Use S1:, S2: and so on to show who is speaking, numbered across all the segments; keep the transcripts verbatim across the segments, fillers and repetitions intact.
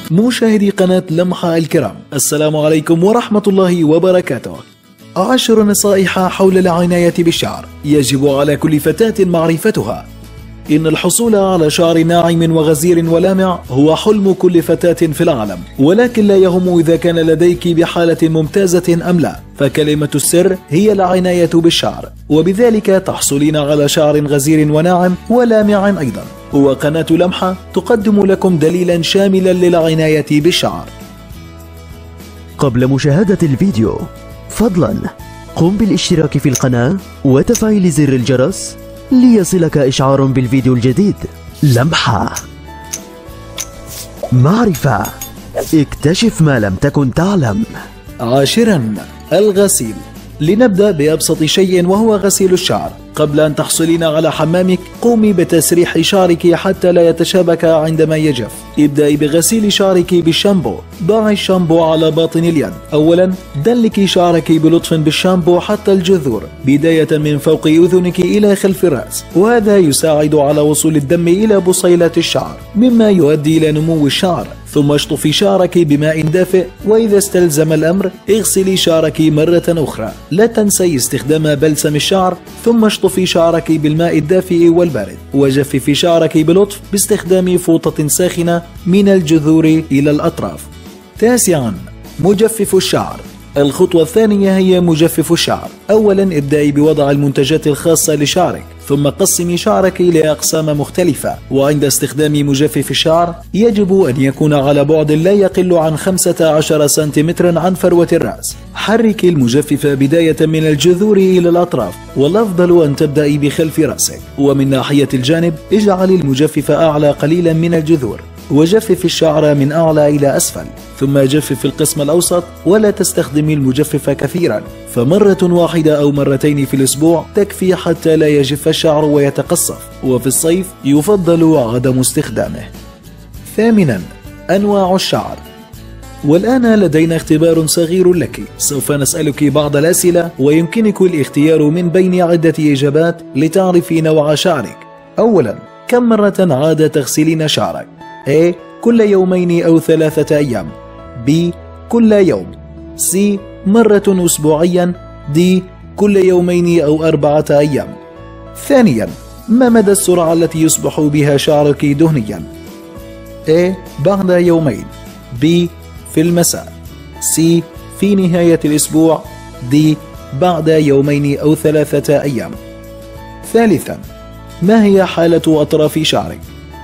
S1: مشاهدي قناة لمحة الكرام، السلام عليكم ورحمة الله وبركاته. عشر نصائح حول العناية بالشعر يجب على كل فتاة معرفتها. إن الحصول على شعر ناعم وغزير ولامع هو حلم كل فتاة في العالم، ولكن لا يهم إذا كان لديك بحالة ممتازة أم لا، فكلمة السر هي العناية بالشعر، وبذلك تحصلين على شعر غزير وناعم ولامع أيضا. وقناة لمحة تقدم لكم دليلا شاملا للعناية بالشعر.
S2: قبل مشاهدة الفيديو فضلا قم بالاشتراك في القناة وتفعيل زر الجرس ليصلك إشعار بالفيديو الجديد. لمحة، معرفة، اكتشف ما لم تكن تعلم.
S1: عاشرا، الغسيل. لنبدأ بأبسط شيء وهو غسيل الشعر. قبل أن تحصلين على حمامك قومي بتسريح شعرك حتى لا يتشابك عندما يجف. ابدأي بغسيل شعرك بالشامبو. ضعي الشامبو على باطن اليد. أولا دلكي شعرك بلطف بالشامبو حتى الجذور، بداية من فوق أذنك إلى خلف الرأس، وهذا يساعد على وصول الدم إلى بصيلات الشعر مما يؤدي إلى نمو الشعر. ثم اشطفي شعرك بماء دافئ، وإذا استلزم الأمر اغسلي شعرك مرة أخرى. لا تنسي استخدام بلسم الشعر. ثم اشطفي شعرك بالماء الدافئ والبارد، وجففي شعرك بلطف باستخدام فوطة ساخنة من الجذور إلى الأطراف. تاسعا، مجفف الشعر. الخطوة الثانية هي مجفف الشعر. أولا ابدأي بوضع المنتجات الخاصة لشعرك، ثم قسمي شعرك إلى أقسام مختلفة. وعند استخدام مجفف الشعر يجب أن يكون على بعد لا يقل عن خمسة عشر سنتيمترا عن فروة الرأس. حركي المجفف بداية من الجذور إلى الأطراف، والأفضل أن تبدأي بخلف رأسك، ومن ناحية الجانب اجعلي المجفف أعلى قليلا من الجذور، وجفف الشعر من أعلى إلى أسفل. ثم جفف القسم الأوسط، ولا تستخدمي المجفف كثيرا، فمرة واحدة أو مرتين في الأسبوع تكفي حتى لا يجف الشعر ويتقصف، وفي الصيف يفضل عدم استخدامه. ثامنا، أنواع الشعر. والآن لدينا اختبار صغير لك، سوف نسألك بعض الأسئلة ويمكنك الاختيار من بين عدة إجابات لتعرفي نوع شعرك. أولا، كم مرة عادة تغسلين شعرك؟ A. كل يومين أو ثلاثة أيام. B. كل يوم. C. مرة أسبوعيا. D. كل يومين أو أربعة أيام. ثانيا، ما مدى السرعة التي يصبح بها شعرك دهنيا؟ A. بعد يومين. B. في المساء. C. في نهاية الأسبوع. D. بعد يومين أو ثلاثة أيام. ثالثا، ما هي حالة أطراف شعرك؟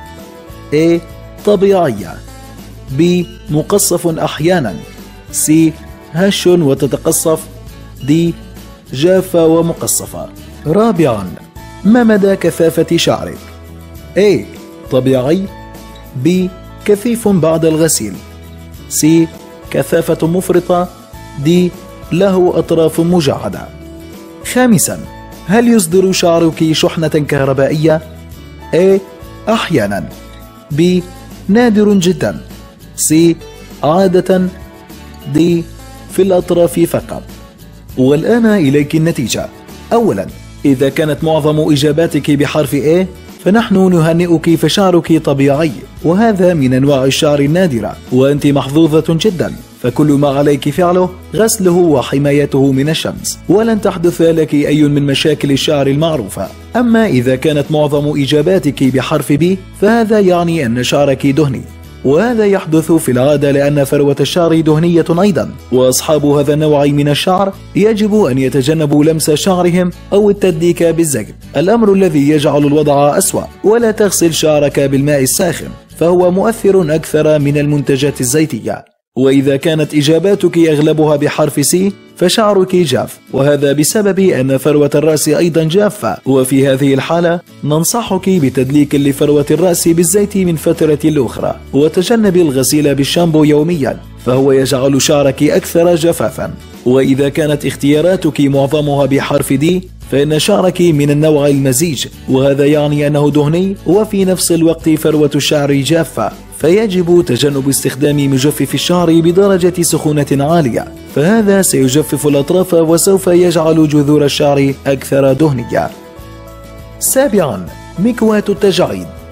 S1: A. طبيعية. B. مقصف أحيانا. C. هش وتتقصف. D. جافة ومقصفة. رابعا، ما مدى كثافة شعرك؟ A. طبيعي. B. كثيف بعد الغسيل. C. كثافة مفرطة. D. له أطراف مجعدة. خامسا، هل يصدر شعرك شحنة كهربائية؟ A. أحيانا. B. نادر جدا. C. عادة. D. في الأطراف فقط. والآن إليك النتيجة. أولا، إذا كانت معظم إجاباتك بحرف A فنحن نهنئك، فشعرك طبيعي، وهذا من أنواع الشعر النادرة، وأنت محظوظة جدا، فكل ما عليك فعله غسله وحمايته من الشمس، ولن تحدث لك أي من مشاكل الشعر المعروفة. أما إذا كانت معظم إجاباتك بحرف B فهذا يعني أن شعرك دهني، وهذا يحدث في العادة لأن فروة الشعر دهنية أيضا، وأصحاب هذا النوع من الشعر يجب أن يتجنبوا لمس شعرهم أو التدليك بالزيت، الأمر الذي يجعل الوضع أسوأ. ولا تغسل شعرك بالماء الساخن، فهو مؤثر أكثر من المنتجات الزيتية. وإذا كانت إجاباتك أغلبها بحرف سي فشعرك جاف، وهذا بسبب أن فروة الرأس أيضا جافة، وفي هذه الحالة ننصحك بتدليك لفروة الرأس بالزيت من فترة لأخرى، وتجنب الغسيل بالشامبو يوميا، فهو يجعل شعرك أكثر جفافا. وإذا كانت اختياراتك معظمها بحرف دي فإن شعرك من النوع المزيج، وهذا يعني أنه دهني وفي نفس الوقت فروة الشعر جافة، فيجب تجنب استخدام مجفف الشعر بدرجة سخونة عالية، فهذا سيجفف الأطراف وسوف يجعل جذور الشعر أكثر دهنية. سابعا، مكواة التجاعيد.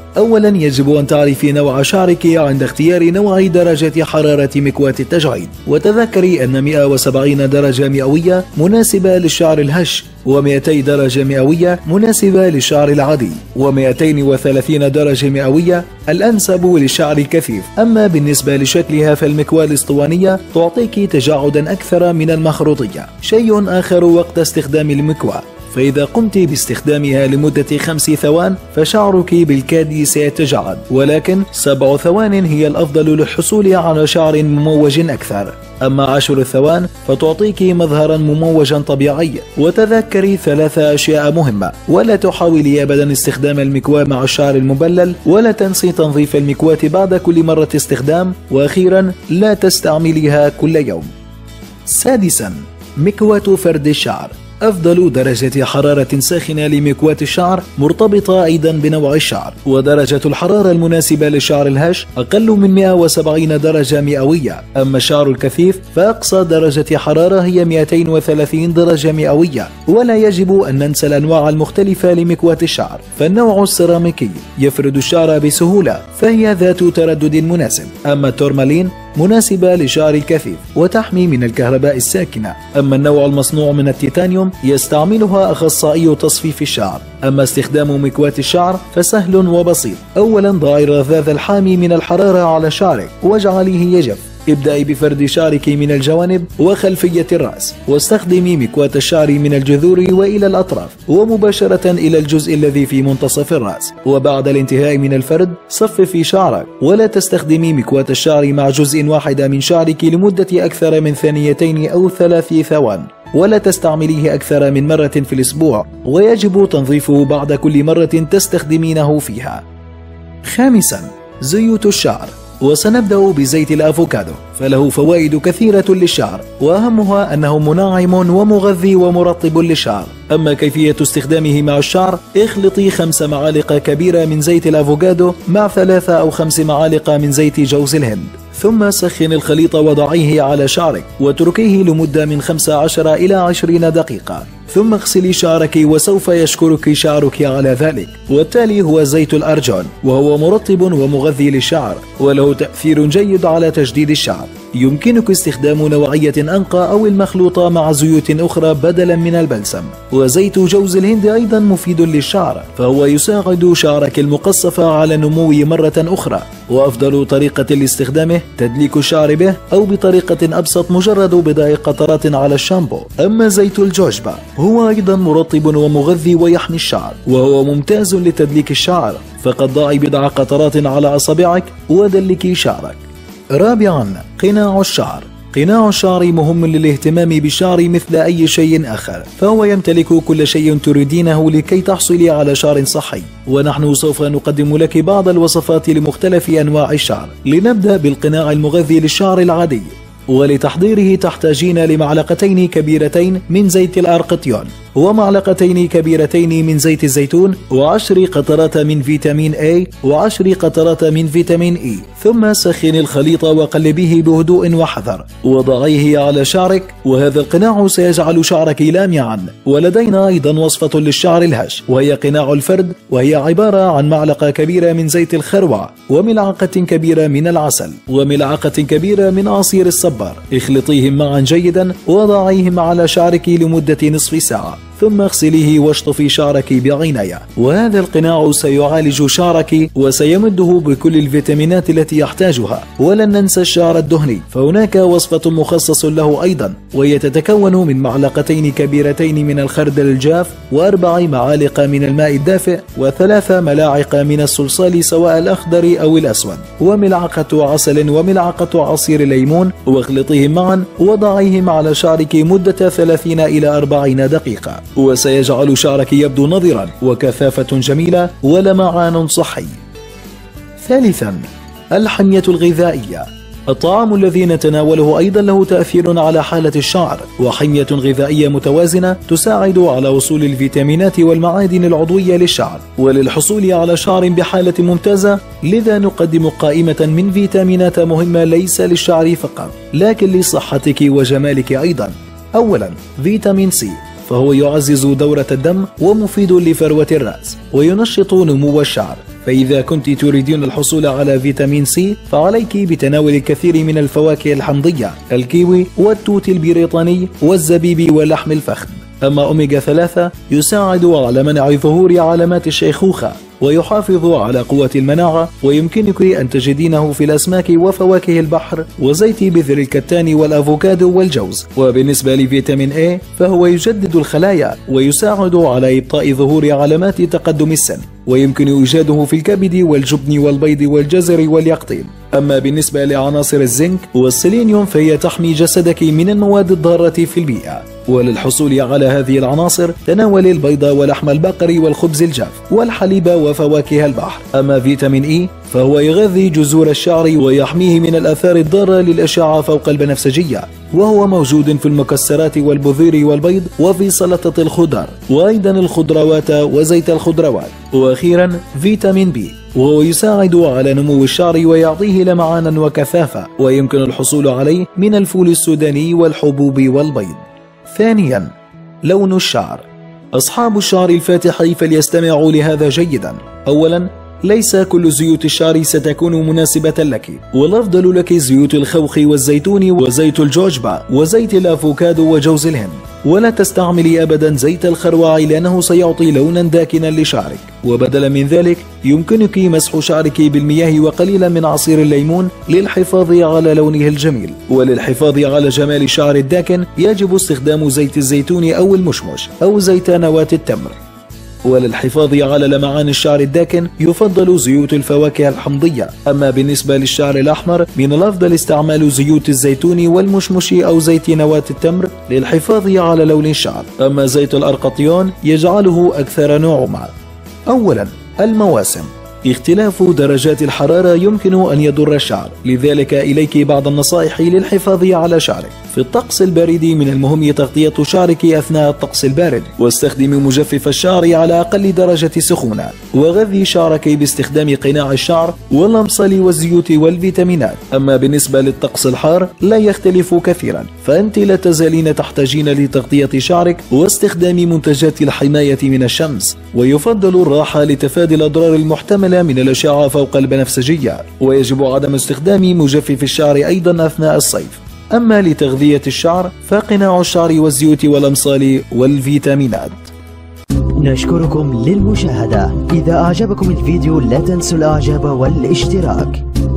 S1: أولا يجب أن تعرفي نوع شعرك عند اختيار نوع درجة حرارة مكواة التجعيد، وتذكري أن مئة وسبعين درجة مئوية مناسبة للشعر الهش، ومئتي درجة مئوية مناسبة للشعر العادي، ومئتين وثلاثين درجة مئوية الأنسب للشعر الكثيف. أما بالنسبة لشكلها فالمكواة الاسطوانية تعطيك تجاعدا أكثر من المخروطية. شيء آخر وقت استخدام المكواة، فإذا قمت باستخدامها لمدة خمس ثوان فشعرك بالكاد سيتجعد، ولكن سبع ثوان هي الأفضل للحصول على شعر مموج أكثر. أما عشر ثوان فتعطيك مظهرا مموجا طبيعي. وتذكري ثلاث أشياء مهمة: ولا تحاولي أبدا استخدام المكواة مع الشعر المبلل، ولا تنسي تنظيف المكواة بعد كل مرة استخدام، وأخيرا لا تستعمليها كل يوم. سادسا مكواة فرد الشعر. أفضل درجة حرارة ساخنة لمكواة الشعر مرتبطة أيضا بنوع الشعر، ودرجة الحرارة المناسبة للشعر الهش أقل من مئة وسبعين درجة مئوية. أما الشعر الكثيف فأقصى درجة حرارة هي مئتين وثلاثين درجة مئوية. ولا يجب أن ننسى الأنواع المختلفة لمكواة الشعر، فالنوع السيراميكي يفرد الشعر بسهولة فهي ذات تردد مناسب، أما التورمالين مناسبة للشعر الكثيف وتحمي من الكهرباء الساكنة. أما النوع المصنوع من التيتانيوم يستعملها أخصائي تصفيف الشعر. أما استخدام مكواة الشعر فسهل وبسيط. أولا ضعي الرذاذ الحامي من الحرارة على شعرك واجعليه يجف. ابدأي بفرد شعرك من الجوانب وخلفية الرأس، واستخدمي مكواة الشعر من الجذور وإلى الأطراف ومباشرة إلى الجزء الذي في منتصف الرأس. وبعد الانتهاء من الفرد صففي شعرك، ولا تستخدمي مكواة الشعر مع جزء واحد من شعرك لمدة أكثر من ثانيتين أو ثلاث ثوان، ولا تستعمليه أكثر من مرة في الأسبوع، ويجب تنظيفه بعد كل مرة تستخدمينه فيها. خامسا زيوت الشعر، وسنبدأ بزيت الأفوكادو، فله فوائد كثيرة للشعر، وأهمها أنه منعم ومغذي ومرطب للشعر. أما كيفية استخدامه مع الشعر: اخلطي خمس معالق كبيرة من زيت الأفوكادو مع ثلاثة أو خمس معالق من زيت جوز الهند، ثم سخن الخليط وضعيه على شعرك واتركيه لمدة من خمسة عشر إلى عشرين دقيقة، ثم اغسلي شعرك وسوف يشكرك شعرك على ذلك. والتالي هو زيت الأرجون، وهو مرطب ومغذي للشعر وله تأثير جيد على تجديد الشعر. يمكنك استخدام نوعية أنقى أو المخلوطة مع زيوت أخرى بدلا من البلسم. وزيت جوز الهند أيضا مفيد للشعر، فهو يساعد شعرك المقصف على النمو مرة أخرى. وأفضل طريقة لاستخدامه تدليك الشعر به، أو بطريقة أبسط مجرد بضع قطرات على الشامبو. أما زيت الجوجبا هو أيضا مرطب ومغذي ويحمي الشعر، وهو ممتاز لتدليك الشعر، فقد ضعي بضع قطرات على أصابعك ودلكي شعرك. رابعا قناع الشعر. قناع الشعر مهم للاهتمام بالشعر مثل أي شيء آخر، فهو يمتلك كل شيء تريدينه لكي تحصلي على شعر صحي، ونحن سوف نقدم لك بعض الوصفات لمختلف أنواع الشعر. لنبدأ بالقناع المغذي للشعر العادي، ولتحضيره تحتاجين لمعلقتين كبيرتين من زيت الأرقطيون، ومعلقتين كبيرتين من زيت الزيتون، وعشر قطرات من فيتامين A، وعشر قطرات من فيتامين E. ثم سخن الخليط وقلبيه بهدوء وحذر وضعيه على شعرك، وهذا القناع سيجعل شعرك لامعا. ولدينا أيضا وصفة للشعر الهش، وهي قناع الفرد، وهي عبارة عن معلقة كبيرة من زيت الخروع، وملعقة كبيرة من العسل، وملعقة كبيرة من عصير الصبار. اخلطيهم معا جيدا وضعيهم على شعرك لمدة نصف ساعة، ثم اغسليه واشطفي شعرك بعناية. وهذا القناع سيعالج شعرك وسيمده بكل الفيتامينات التي يحتاجها. ولن ننسى الشعر الدهني، فهناك وصفة مخصص له أيضا، وهي تتكون من معلقتين كبيرتين من الخردل الجاف، وأربع معالق من الماء الدافئ، وثلاث ملاعق من الصلصال سواء الأخضر أو الأسود، وملعقة عسل وملعقة عصير ليمون، واخلطيهم معا وضعيهم على شعرك مدة ثلاثين إلى أربعين دقيقة، وسيجعل شعرك يبدو نضرا وكثافة جميلة ولمعان صحي. ثالثا الحمية الغذائية. الطعام الذي نتناوله أيضا له تأثير على حالة الشعر، وحمية غذائية متوازنة تساعد على وصول الفيتامينات والمعادن العضوية للشعر وللحصول على شعر بحالة ممتازة. لذا نقدم قائمة من فيتامينات مهمة ليس للشعر فقط لكن لصحتك وجمالك أيضا. أولا فيتامين سي، فهو يعزز دورة الدم ومفيد لفروة الرأس وينشط نمو الشعر، فإذا كنت تريدين الحصول على فيتامين سي فعليك بتناول الكثير من الفواكه الحمضية، الكيوي والتوت البريطاني والزبيب ولحم الفخذ. أما أوميغا ثلاثة يساعد على منع ظهور علامات الشيخوخة ويحافظ على قوة المناعة، ويمكنك أن تجدينه في الأسماك وفواكه البحر وزيت بذر الكتان والأفوكادو والجوز. وبالنسبة لفيتامين A فهو يجدد الخلايا ويساعد على إبطاء ظهور علامات تقدم السن، ويمكن إيجاده في الكبد والجبن والبيض والجزر واليقطين. أما بالنسبة لعناصر الزنك والسيلينيوم فهي تحمي جسدك من المواد الضارة في البيئة، وللحصول على هذه العناصر تناول البيض ولحم البقر والخبز الجاف والحليب وفواكه البحر. أما فيتامين إي فهو يغذي جذور الشعر ويحميه من الآثار الضارة للأشعة فوق البنفسجية، وهو موجود في المكسرات والبذور والبيض وفي سلطة الخضار وأيضا الخضروات وزيت الخضروات. وأخيرا فيتامين بي وهو يساعد على نمو الشعر ويعطيه لمعانا وكثافة، ويمكن الحصول عليه من الفول السوداني والحبوب والبيض. ثانيا لون الشعر. أصحاب الشعر الفاتح فليستمعوا لهذا جيدا. أولا ليس كل زيوت الشعر ستكون مناسبة لك، والأفضل لك زيوت الخوخ والزيتون وزيت الجوجبا وزيت الأفوكادو وجوز الهند. ولا تستعملي أبدا زيت الخروع لأنه سيعطي لونا داكنا لشعرك. وبدلا من ذلك يمكنك مسح شعرك بالمياه وقليلا من عصير الليمون للحفاظ على لونه الجميل. وللحفاظ على جمال الشعر الداكن يجب استخدام زيت الزيتون أو المشمش أو زيت نواة التمر. وللحفاظ على لمعان الشعر الداكن يفضل زيوت الفواكه الحمضية. أما بالنسبة للشعر الأحمر من الأفضل استعمال زيوت الزيتون والمشمش أو زيت نواة التمر للحفاظ على لون الشعر. أما زيت الأرقطيون يجعله أكثر نعومة. أولا المواسم. اختلاف درجات الحرارة يمكن أن يضر الشعر، لذلك إليك بعض النصائح للحفاظ على شعرك. في الطقس البارد من المهم تغطية شعرك أثناء الطقس البارد، واستخدم مجفف الشعر على أقل درجة سخونة، وغذي شعرك باستخدام قناع الشعر والأمصال والزيوت والفيتامينات. أما بالنسبة للطقس الحار لا يختلف كثيرا، فأنت لا تزالين تحتاجين لتغطية شعرك واستخدام منتجات الحماية من الشمس، ويفضل الراحة لتفادي الأضرار المحتملة من الأشعة فوق البنفسجية، ويجب عدم استخدام مجفف الشعر أيضا أثناء الصيف. أما لتغذية الشعر فقناع الشعر والزيوت والأمصال والفيتامينات.
S2: نشكركم للمشاهدة. إذا أعجبكم الفيديو لا تنسوا الإعجاب والاشتراك.